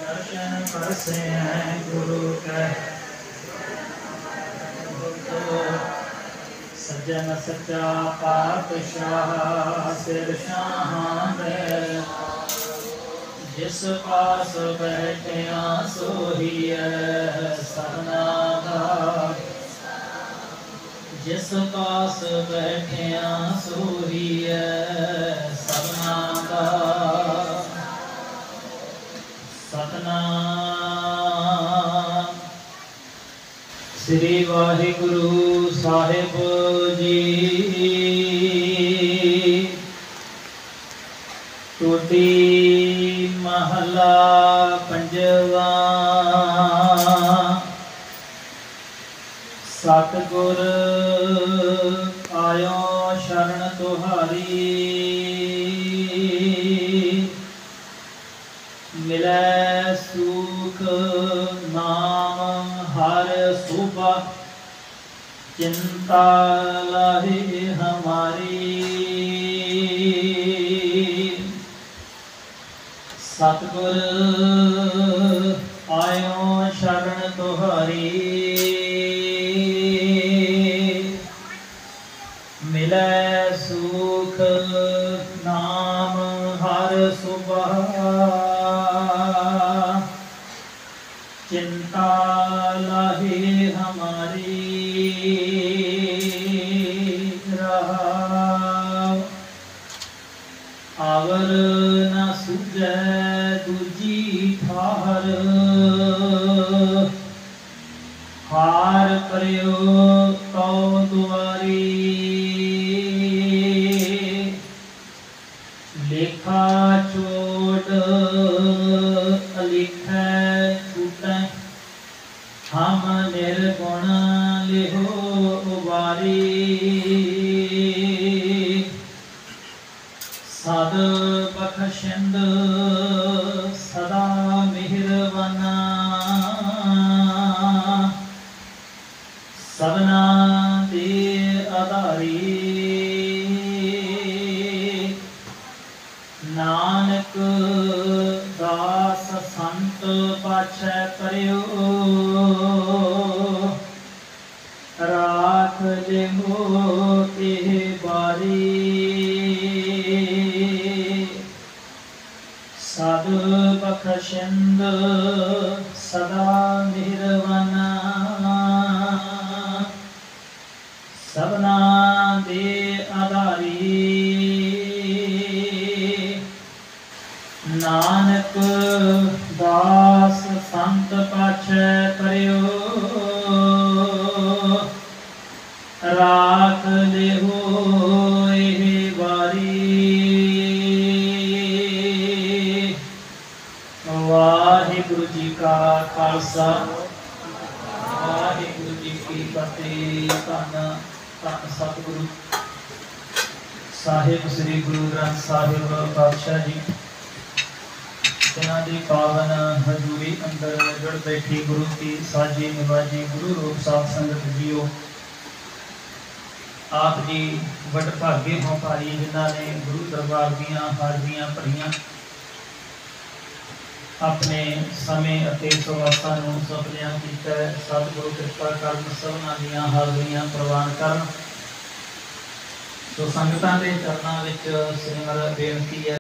दर्शन परसे हैं गुरु कह सज्जन सच्चा पातशाह सिर शाहां दे जिस पास बैठिया सोही सबना दा जिस पास बैठिया सोही सबना दा सतनाम। श्री वाहिगुरु साहिब जी। टोटी महला पंजवा। सतगुर आयो शरण तुहारी मिलै सुख नाम हर सुबह चिंता लाहे हमारी। सतगुर आयो शरण तुहारी मिलै सुख नाम हर सुबह चिंता लाहे हमारी। आवर न सूझै दूजी ठार हार परियो तो दुआरी। लेखा चोट अलिखै छूटै हम निर्गुण लिहो उबारी। सद बख्शिंद सदा मिहरबाना सबना दे आधारी। नानक दास संत पाछै करियो राख लिहो तिह बारी। सद बख्शिंद सदा मिहरबाना सबना दे आधारी। नानक दास संत पाछै करियो राख लिहो एह बारी। वाहिगुरु जी का खालसा वाहिगुरु जी की फतेह। धन धन सतगुरु साहिब श्री गुरु ग्रंथ साहिब पातशाह जी जिन्हां दी पावन हजूरी अंदर जुड़ बैठी गुरु की साजी निवाजी गुरु रूप साध संगत जीओ। आप जी वड भागे हो भाई जिन्हां ने गुरु दरबार दीयां हाजरियां भरियां अपने समय अते सुवासां नूं सफलियां कीता। सतगुरु कृपा करन सबनां दीयां हाजरियां प्रवान करन। सो संगतां दे चरनां विच सिमर बेनती है।